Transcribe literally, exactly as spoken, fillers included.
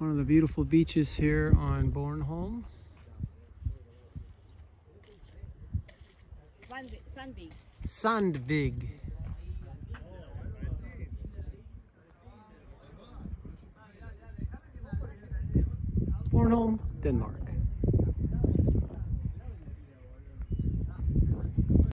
One of the beautiful beaches here on Bornholm. Sandvig. Sandvig. Bornholm, Denmark.